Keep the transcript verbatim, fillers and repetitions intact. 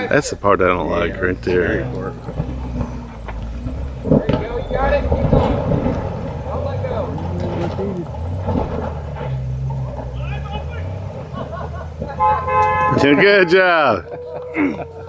That's the part I don't yeah, like right there. There you go, you got it. Keep going. Don't let go. Good job.